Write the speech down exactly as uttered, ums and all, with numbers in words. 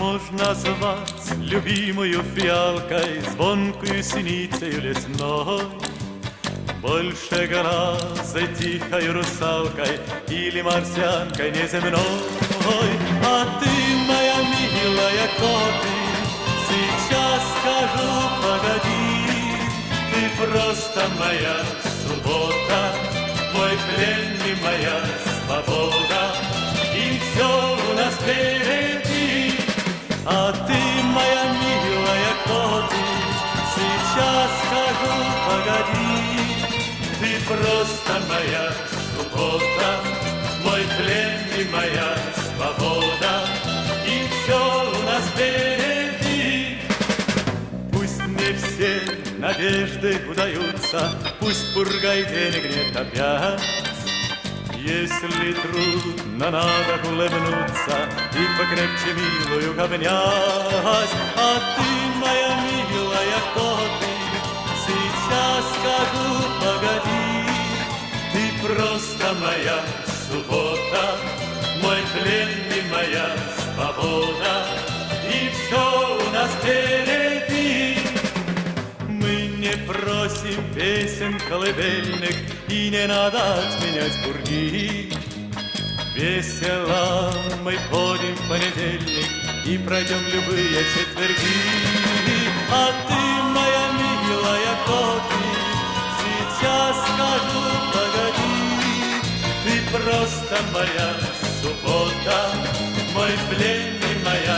Можно звать любимую фиалкой, звонкую синицею лесной, больше глазой тихой русалкой или марсианкой неземной. А ты, моя милая, кто ты? Сейчас скажу, погоди. Ты просто моя суббота, мой плен и моя свобода, и все у нас впереди. А ты, моя милая, кто ты? Сейчас скажу, погоди. Ты просто моя суббота, мой плен и моя свобода, и все у нас впереди. Пусть не все надежды удаются, пусть пурга и денег нет опять. Если трудно, надо улыбнуться и покрепче милую обнять. А ты, моя милая, кто ты? Сейчас скажу, погоди. Ты просто моя суббота, мой плен и моя свобода, и все у нас впереди. Мы не просим песен колыбельных, и не надо отменять бурги. Весело мы ходим в понедельник и пройдем любые четверги. А ты, моя милая, кто ты? Сейчас скажу, погоди. Ты просто моя суббота, мой плен и моя